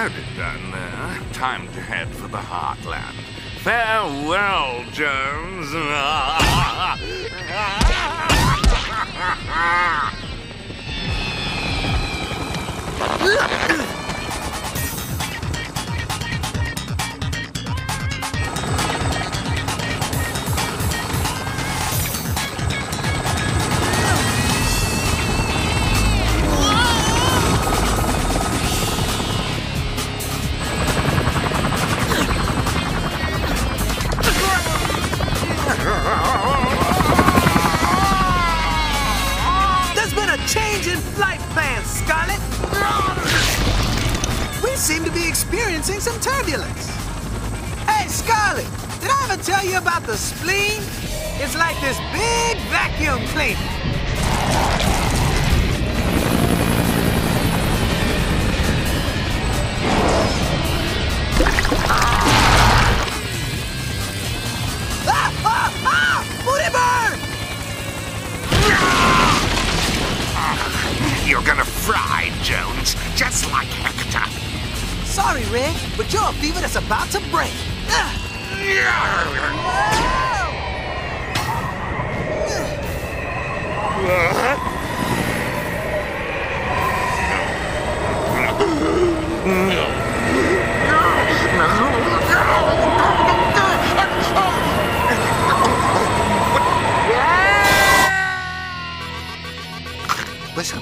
Already done there. Time to head for the heartland. Farewell, Jones. There's been a change in flight plans, Scarlet. We seem to be experiencing some turbulence. Hey, Scarlet, did I ever tell you about the spleen? It's like this big vacuum cleaner. Booty burn! You're gonna fry, Jones, just like Hector. Sorry, Red, but you're a fever that's about to break. Listen.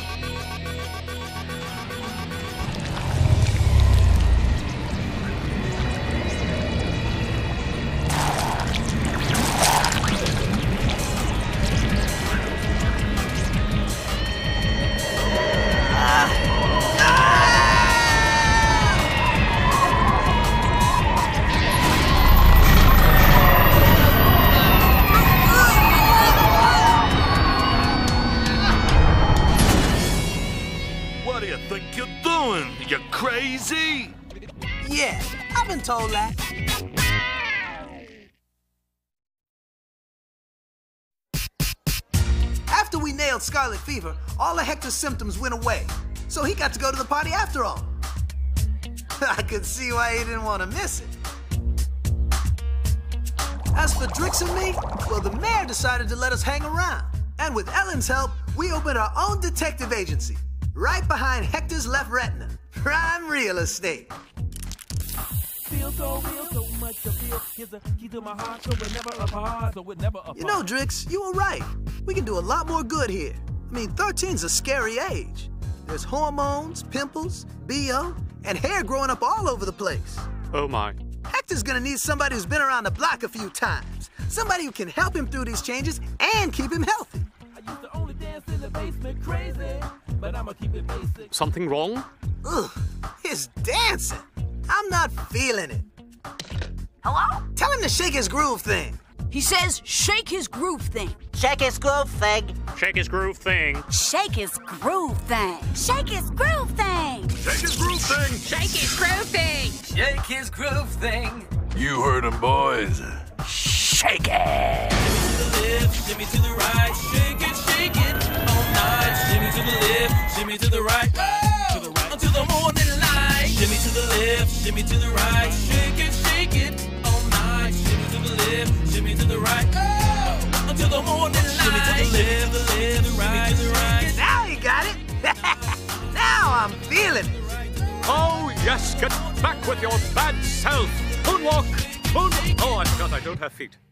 What do you think you're doing? You crazy? Yeah, I've been told that. After we nailed Scarlet Fever, all of Hector's symptoms went away. So he got to go to the party after all. I could see why he didn't want to miss it. As for Drix and me, well, the mayor decided to let us hang around. And with Ellen's help, we opened our own detective agency, right behind Hector's left retina. Prime real estate. Feel so real, so much to feel. Here's a key to my heart, so we're never apart, so we're never apart. You know, Drix, you were right. We can do a lot more good here. I mean, 13's a scary age. There's hormones, pimples, BO, and hair growing up all over the place. Oh my. Hector's gonna need somebody who's been around the block a few times. Somebody who can help him through these changes and keep him healthy. I used to only dance in the basement, crazy, but I'ma keep it basic. Something wrong? Ugh, his dancing. I'm not feeling it. Hello? Tell him to shake his groove thing. He says shake his groove thing. Shake his groove thing. Shake his groove thing. Shake his groove thing. Shake his groove thing. Shake his groove thing. Shake his groove thing. Shake his groove thing. You heard him, boys. Shake it. Shimmy to the right, shake it all night. Shimmy to the left, shimmy to the right, to the right until the morning light. Shimmy to the left, shimmy to the right, shake it all night. Shimmy to the left, shimmy to the right, until the morning light. Shimmy to the left, the right, to the right. Now he got it. Now I'm feeling it. Oh, yes, get back with your bad self. Moonwalk. Moon. Oh, I forgot I don't have feet.